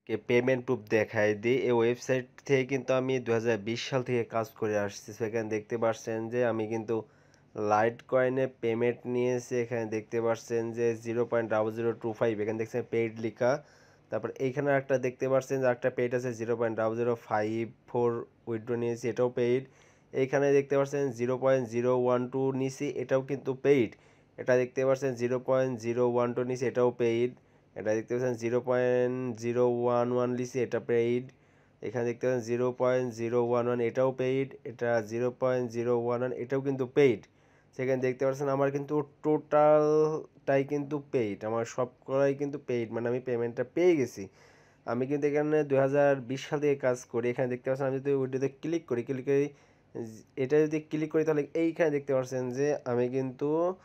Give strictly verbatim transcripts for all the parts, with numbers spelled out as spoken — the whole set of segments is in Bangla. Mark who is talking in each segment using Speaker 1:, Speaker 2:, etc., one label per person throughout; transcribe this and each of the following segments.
Speaker 1: কে পেমেন্ট প্রুফ দেখাই দিই। এই ওয়েবসাইট থেকে কিন্তু আমি দু হাজার বিশ সাল থেকে কাজ করে আসছি। সেখানে দেখতে পাচ্ছেন যে আমি কিন্তু লাইট কয়েনে পেমেন্ট নিয়েছি। এখানে দেখতে পাচ্ছেন যে zero point double zero two five এখানে দেখছেন পেইড লিখা। তারপর এইখানে একটা দেখতে পাচ্ছেন যে একটা পেইড আছে zero point double zero five four withdraw নিয়েছি, এটাও পেইড। এইখানে দেখতে পাচ্ছেন zero point zero one two নিছি, এটাও কিন্তু পেইড। এটা দেখতে পাচ্ছেন zero point zero one two নিছি, এটাও পেইড। এটা দেখতে পাচ্ছেন zero point zero one one লিসি, এটা পেইড। এখানে দেখতে পাচ্ছেন zero point zero one one এটাও পেইড। এটা zero point zero one one এটাও কিন্তু পেইড। সেখানে দেখতে পাচ্ছেন আমার কিন্তু টোটালটাই কিন্তু পেইড, আমার সব করাই কিন্তু পেইড, মানে আমি পেমেন্টটা পেয়ে গেছি। আমি কিন্তু এখানে দুই হাজার বিশ সাল থেকে কাজ করি। এখানে দেখতে পাচ্ছেন আমি যদি ওইটাতে ক্লিক করি ক্লিক করি এটা যদি ক্লিক করি তাহলে এইখানে দেখতে পাচ্ছেন যে আমি কিন্তু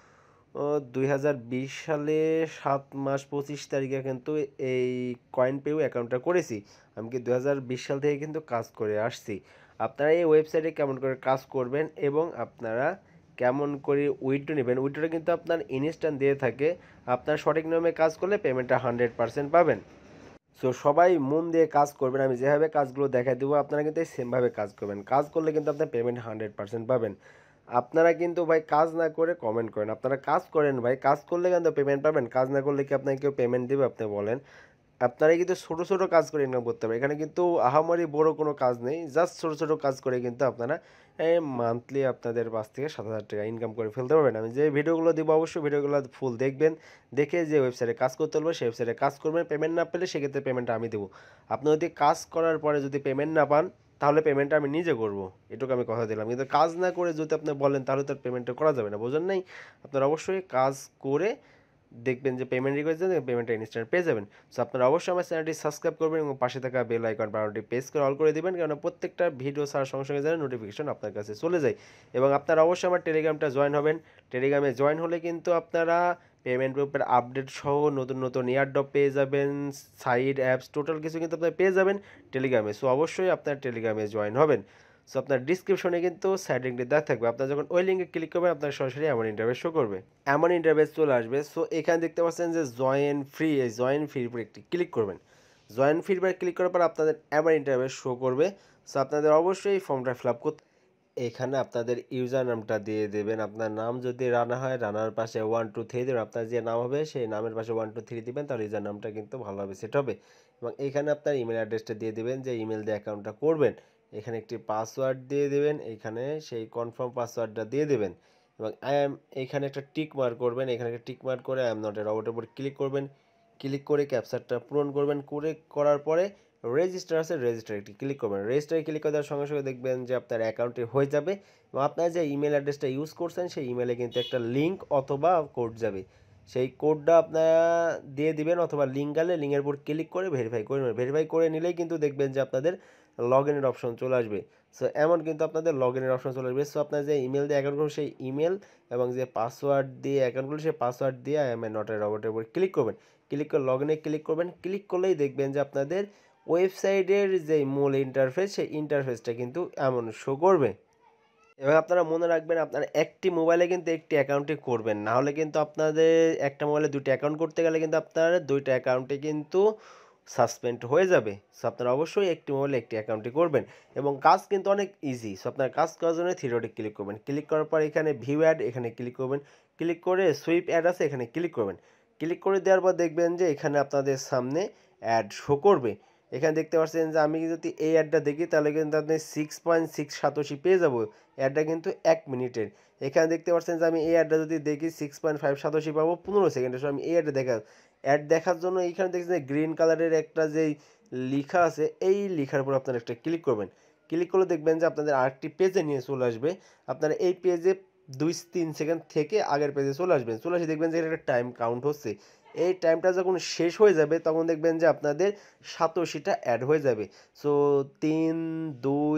Speaker 1: দুই হাজার বিশ সালে সাত মাস পঁচিশ তারিখে কিন্তু এই কয়েন পেও অ্যাকাউন্টটা করেছি। আমি কি দুই হাজার বিশ সাল থেকে কিন্তু কাজ করে আসছি। আপনারা এই ওয়েবসাইটে কেমন করে কাজ করবেন এবং আপনারা কেমন করে উইথড্র নেবেন, উইথড্রটা কিন্তু আপনার ইনস্ট্যান্ট দিয়ে থাকে। আপনার সঠিক নিয়মে কাজ করলে পেমেন্টটা হান্ড্রেড পার্সেন্ট পাবেন। সো সবাই মন দিয়ে কাজ করবেন, আমি যেভাবে কাজগুলো দেখাই দেবো আপনারা কিন্তু সেমভাবে কাজ করবেন। কাজ করলে কিন্তু আপনার পেমেন্ট হান্ড্রেড পার্সেন্ট পাবেন। আপনারা কিন্তু ভাই কাজ না করে কমেন্ট করেন, আপনারা কাজ করেন ভাই, কাজ করলে কিন্তু পেমেন্ট পাবেন। কাজ না করলে কি আপনাকে কেউ পেমেন্ট দেবে আপনি বলেন? আপনারা কিন্তু ছোটো ছোটো কাজ করে ইনকাম করতে পারেন। এখানে কিন্তু আহামরি বড় কোনো কাজ নেই, জাস্ট ছোটো ছোটো কাজ করে কিন্তু আপনারা এই মান্থলি আপনাদের পাঁচ থেকে সাত হাজার টাকা ইনকাম করে ফেলতে পারবেন। আমি যে ভিডিওগুলো দিব অবশ্যই ভিডিওগুলো ফুল দেখবেন, দেখে যে ওয়েবসাইটে কাজ করতে বলবো সেই ওয়েবসাইটে কাজ করবেন। পেমেন্ট না পেলে সেক্ষেত্রে পেমেন্টটা আমি দেবো। আপনি যদি কাজ করার পরে যদি পেমেন্ট না পান তাহলে পেমেন্টটা আমি নিজে করব, এটুকু আমি কথা দিলাম। কিন্তু কাজ না করে যদি আপনি বলেন তাহলে তো পেমেন্টটা করা যাবে না, বোঝেন নাই? আপনারা অবশ্যই কাজ করে দেখবেন যে পেমেন্ট রিকোয়েস্ট দেন, পেমেন্টটা ইনস্ট্যান্ট পেয়ে যাবেন। সো আপনারা অবশ্যই আমার চ্যানেলটি সাবস্ক্রাইব করবেন এবং পাশে থাকা বেল আইকন বাটনটি প্রেস করে অল করে দিবেন, কারণ প্রত্যেকটা ভিডিও ছাড়ার সঙ্গে সঙ্গে যেন নোটিফিকেশন আপনার কাছে চলে যায়। এবং আপনারা অবশ্যই আমার টেলিগ্রামটা জয়েন হবেন। টেলিগ্রামে জয়েন হলে কিন্তু আপনারা পেমেন্ট গ্রুপের আপডেট সহ নতুন নতুন এয়ারড্রপ পেয়ে যাবেন, সাইড অ্যাপস টোটাল কিছু কিন্তু আপনারা পেয়ে যাবেন টেলিগ্রামে। সো অবশ্যই আপনার টেলিগ্রামে জয়েন হবেন। সো আপনার ডিসক্রিপশনে কিন্তু সাইড লিঙ্কটি দেওয়া থাকবে, আপনার যখন ওই লিঙ্কে ক্লিক করবেন আপনার সরাসরি এমন ইন্টারভেস শো করবে, এমন ইন্টারভেস চলে আসবে। সো এখানে দেখতে পাচ্ছেন যে জয়েন ফ্রি, এই জয়েন ফ্রির উপর একটি ক্লিক করবেন। জয়েন ফ্রির উপর ক্লিক করার পর আপনাদের এমন ইন্টারভেস শো করবে। সো আপনাদের অবশ্যই এই ফর্মটা ফিল আপ করতে, এখানে আপনাদের ইউজার নামটা দিয়ে দেবেন। আপনার নাম যদি রানা হয় রানার পাশে ওয়ান টু থ্রি দেবেন, আপনার যে নাম হবে সেই নামের পাশে ওয়ান টু থ্রি দিবেন, তাহলে ইউজার নামটা কিন্তু ভালোভাবে সেট হবে। এবং এখানে আপনার ইমেল অ্যাড্রেসটা দিয়ে দেবেন, যে ইমেল দিয়ে অ্যাকাউন্টটা করবেন। এখানে একটি পাসওয়ার্ড দিয়ে দেবেন, এখানে সেই কনফার্ম পাসওয়ার্ডটা দিয়ে দেবেন। এবং আই এম এখানে একটা টিক মার্ক করবেন, এখানে একটা টিক মার্ক করে আই এম নট এ রবটের উপর ক্লিক করবেন। ক্লিক করে ক্যাপচারটা পূরণ করবেন, করে করার পরে রেজিস্টার আছে রেজিস্টার একটি ক্লিক করবেন। রেজিস্টারে ক্লিক করে দেওয়ার সঙ্গে সঙ্গে দেখবেন যে আপনার অ্যাকাউন্টটি হয়ে যাবে এবং আপনার যে ইমেল অ্যাড্রেসটা ইউজ করছেন সেই ইমেলে কিন্তু একটা লিঙ্ক অথবা কোড যাবে। সেই কোডটা আপনারা দিয়ে দিবেন, অথবা লিঙ্ক গেলে লিঙ্কের উপর ক্লিক করে ভেরিফাই করে নেবেন। ভেরিফাই করে নিলেই কিন্তু দেখবেন যে আপনাদের লগ ইনের অপশন চলে আসবে। সো এমন কিন্তু আপনাদের লগ ইনের অপশন চলে আসবে। সো আপনার যে ইমেল দিয়ে অ্যাকাউন্ট করবেন সেই ইমেল এবং যে পাসওয়ার্ড দিয়ে অ্যাকাউন্ট করবেন সেই পাসওয়ার্ড দিয়ে I am a not a রবটের উপর ক্লিক করবেন। ক্লিক করে লগ ইনে ক্লিক করবেন। ক্লিক করলেই দেখবেন যে আপনাদের ওয়েবসাইটের যে মূল ইন্টারফেস সেই ইন্টারফেসটা কিন্তু এমন শো করবে। এবার আপনারা মনে রাখবেন আপনার একটি মোবাইলে কিন্তু একটি অ্যাকাউন্টই করবেন, না হলে কিন্তু আপনাদের একটা মোবাইলে দুটি অ্যাকাউন্ট করতে গেলে কিন্তু আপনার দুইটা অ্যাকাউন্টে কিন্তু সাসপেন্ড হয়ে যাবে। সো আপনারা অবশ্যই একটি মোবাইলে একটি অ্যাকাউন্টই করবেন এবং কাজ কিন্তু অনেক ইজি। সো আপনার কাজ করার জন্য থ্রি ডটে ক্লিক করবেন। ক্লিক করার পর এখানে ভিউ অ্যাড এখানে ক্লিক করবেন। ক্লিক করে সুইপ অ্যাড আছে এখানে ক্লিক করবেন। ক্লিক করে দেওয়ার পর দেখবেন যে এখানে আপনাদের সামনে অ্যাড শো করবে। এখানে দেখতে পাচ্ছেন যে আমি যদি এই অ্যাডটা দেখি তাহলে কিন্তু আপনি সিক্স পয়েন্ট সিক্স সাতোশি পেয়ে যাবো। অ্যাডটা কিন্তু এক মিনিটের। এখানে দেখতে পাচ্ছেন যে আমি এই অ্যাডটা যদি দেখি সিক্স পয়েন্ট ফাইভ সাতোশি পাবো পনেরো সেকেন্ডে। সো আমি এই অ্যাডটা দেখা অ্যাড দেখার জন্য এইখানে দেখছেন যে গ্রিন কালারের একটা যেই লেখা আছে এই লেখার উপর আপনারা একটা ক্লিক করবেন। ক্লিক করলে দেখবেন যে আপনাদের আরেকটি পেজে নিয়ে চলে আসবে। আপনারা এই পেজে দুই তিন সেকেন্ড থেকে আগের পেজে চলে আসবেন। চলে আসে দেখবেন যে একটা টাইম কাউন্ট হচ্ছে। এই টাইমটা যখন শেষ হয়ে যাবে তখন দেখবেন যে আপনাদের সাতোশিটা অ্যাড হয়ে যাবে। সো তিন দুই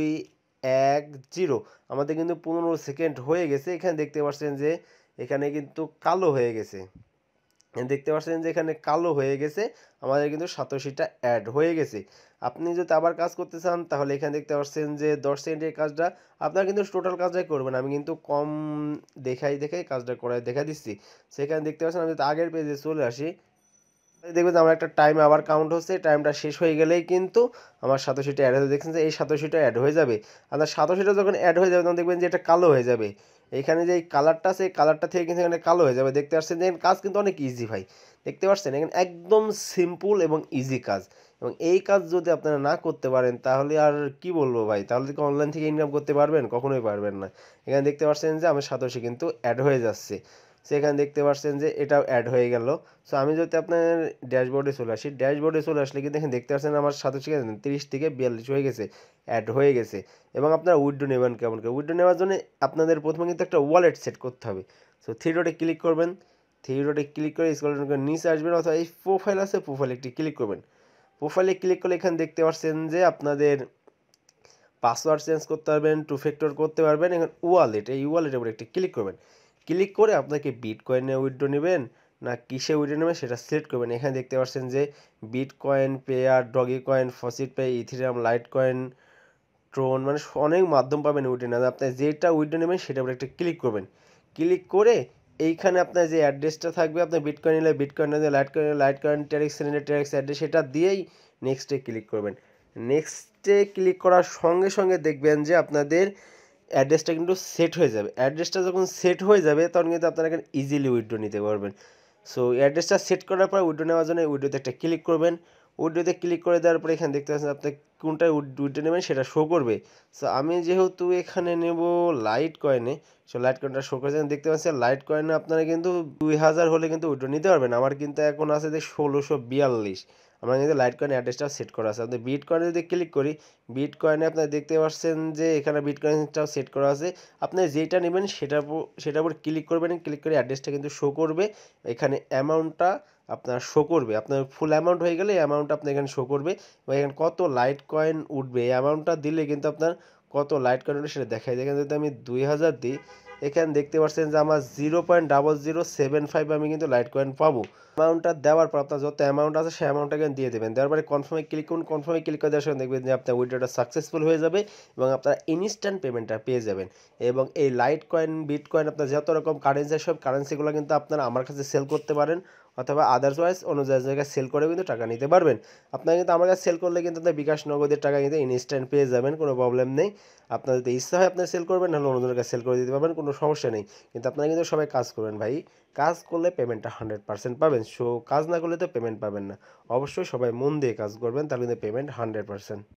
Speaker 1: এক জিরো আমাদের কিন্তু পনেরো সেকেন্ড হয়ে গেছে। এখানে দেখতে পাচ্ছেন যে এখানে কিন্তু কালো হয়ে গেছে, দেখতে পাচ্ছেন যে এখানে কালো হয়ে গেছে, আমাদের কিন্তু সাতোশিটা অ্যাড হয়ে গেছে। আপনি যদি আবার কাজ করতে চান তাহলে এখানে দেখতে পাচ্ছেন যে দশ সেকেন্ডের কাজটা আপনারা কিন্তু টোটাল কাজটাই করবেন। আমি কিন্তু কম দেখাই দেখাই কাজটা করাই দেখা দিচ্ছি। সেখানে দেখতে পাচ্ছেন আমি যদি আগের পেজে চলে আসি, দেখবেন যে আমার একটা টাইম আবার কাউন্ট হচ্ছে, টাইমটা শেষ হয়ে গেলেই কিন্তু আমার সাতোশিটা অ্যাড হয়ে দেখছেন যে এই সাতোশিটা অ্যাড হয়ে যাবে। আপনার সাতোশিটা যখন অ্যাড হয়ে যাবে তখন দেখবেন যে এটা কালো হয়ে যাবে। এখানে যে এই কালারটা আছে এই কালারটা থেকে কিন্তু এখানে কালো হয়ে যাবে। দেখতে পাচ্ছেন যে কাজ কিন্তু অনেক ইজি ভাই। দেখতে পাচ্ছেন এখানে একদম সিম্পল এবং ইজি কাজ। এবং এই কাজ যদি আপনারা না করতে পারেন তাহলে আর কি বলবো ভাই, তাহলে কি অনলাইন থেকে ইনকাম করতে পারবেন? কখনোই পারবেন না। এখানে দেখতে পাচ্ছেন যে আমার সাতোশি কিন্তু অ্যাড হয়ে যাচ্ছে। সেখানে দেখতে পাচ্ছেন যে এটাও অ্যাড হয়ে গেল। সো আমি যদি আপনার ড্যাশবোর্ডে চলে আসি, ড্যাশবোর্ডে চলে আসলে কিন্তু দেখেন দেখতে পাচ্ছেন আমার সাথে থেকে তিরিশ থেকে বিয়াল্লিশ হয়ে গেছে, অ্যাড হয়ে গেছে। এবং আপনারা উইথড্র নেবেন কেমন করে? উইথড্র নেওয়ার জন্য আপনাদের প্রথমে কিন্তু একটা ওয়ালেট সেট করতে হবে। সো থ্রি ডটে ক্লিক করবেন, থ্রি ডটে ক্লিক করে স্ক্রল করে নিচে আসবেন, অথবা এই প্রোফাইল আছে প্রোফাইলে একটি ক্লিক করবেন। প্রোফাইলে ক্লিক করলে এখানে দেখতে পাচ্ছেন যে আপনাদের পাসওয়ার্ড চেঞ্জ করতে পারবেন, টু ফ্যাক্টর করতে পারবেন। এখন ওয়ালেট, এই ওয়ালেটের উপরে একটি ক্লিক করবেন। ক্লিক করে আপনাকে বিটকয়েনে উইথড্র নেবেন না কিসে উইথড্র নেবেন সেটা সিলেক্ট করবেন। এখানে দেখতে পাচ্ছেন যে bitcoin, Payeer, dogecoin, FaucetPay, ethereum, litecoin, Tron, মানে অনেক মাধ্যম পাবেন উইথড্র নেওয়ার। আপনি যেটা উইথড্র নেবেন সেটার উপরে একটা ক্লিক করবেন। ক্লিক করে এইখানে আপনার যে অ্যাড্রেসটা থাকবে, আপনার বিটকয়েন নিলে বিটকয়েন, নিলে লাইট কয়েন, লাইট কয়েন, টেরেক্স নিলে টেরেক্স অ্যাড্রেস, সেটা দিয়েই নেক্সটে ক্লিক করবেন। নেক্সটে ক্লিক করার সঙ্গে সঙ্গে দেখবেন যে আপনাদের অ্যাড্রেসটা কিন্তু সেট হয়ে যাবে। অ্যাড্রেসটা যখন সেট হয়ে যাবে তখন কিন্তু আপনারা এখানে ইজিলি উইথড্র নিতে পারবেন। সো অ্যাড্রেসটা সেট করার পর উইথড্র নেওয়ার জন্য উইথড্রোতে একটা ক্লিক করবেন। উইথড্রোতে ক্লিক করে দেওয়ার পরে এখানে দেখতে পাচ্ছেন আপনি কোনটায় উইথড্রো নেবেন সেটা শো করবে। সো আমি যেহেতু এখানে নেব লাইট কয়েনে, সো লাইট কয়েনটা শো করেছেন দেখতে পাচ্ছেন। লাইট কয়েনে আপনারা কিন্তু দুই হাজার হলে কিন্তু উইথড্রো নিতে পারবেন। আমার কিন্তু এখন আছে যে ষোলোশো বিয়াল্লিশ। আমার কিন্তু লাইট কয়েন অ্যাড্রেসটা সেট করা আছে। আপনি বিট কয়েনে যদি ক্লিক করি, বিট কয়েনে আপনারা দেখতে পাচ্ছেন যে এখানে বিট কয়েনটাও সেট করা আছে। আপনি যেটা নেবেন সেটার উপর সেটার উপর ক্লিক করবেন। ক্লিক করে অ্যাড্রেসটা কিন্তু শো করবে। এখানে অ্যামাউন্টটা আপনার শো করবে। আপনার ফুল অ্যামাউন্ট হয়ে গেলে অ্যামাউন্টটা আপনার এখানে শো করবে এবং এখানে কত লাইট কয়েন উঠবে এই অ্যামাউন্টটা দিলে কিন্তু আপনার কত লাইট কয়েন উঠবে সেটা দেখায়। এখানে যদি আমি দুই হাজার দিই, এখানে দেখতে পাচ্ছেন যে আমার zero point double zero seven five আমি কিন্তু লাইট কয়েন পাবো। অ্যামাউন্টটা দেওয়ার পর আপনার যত অ্যামাউন্ট আছে সেই অ্যামাউন্টটা এখানে দিয়ে দেবেন। দেওয়ার পরে কনফার্মে ক্লিক করুন। কনফার্মে ক্লিক করে দেওয়ার সঙ্গে দেখবেন যে আপনার উইথড্রটা সাকসেসফুল হয়ে যাবে এবং আপনারা ইনস্ট্যান্ট পেমেন্টটা পেয়ে যাবেন। এবং এই লাইট কয়েন, বিট কয়েন, আপনার যত রকম কারেন্সি, সব কারেন্সিগুলো কিন্তু আপনারা আমার কাছে সেল করতে পারেন, অথবা আদারওয়াইজ অন্য জায়গায় সেল করেও কিন্তু টাকা নিতে পারবেন। আপনারা কিন্তু আমার কাছে সেল করলে কিন্তু আপনার বিকাশ নগদের টাকা কিন্তু ইনস্ট্যান্ট পেয়ে যাবেন, কোনো প্রবলেম নেই। আপনার যদি ইচ্ছা হয় আপনার সেল করবেন, নাহলে অন্যজনের কাছে সেল করে দিতে পারবেন, কোনো সমস্যা নেই। কিন্তু আপনারা কিন্তু সবাই কাজ করবেন ভাই। কাজ করলে পেমেন্টটা হান্ড্রেড পার্সেন্ট পাবেন। সো কাজ না করলে তো পেমেন্ট পাবেন না। অবশ্যই সবাই মন দিয়ে কাজ করবেন, তাহলে কিন্তু পেমেন্ট হান্ড্রেড পার্সেন্ট।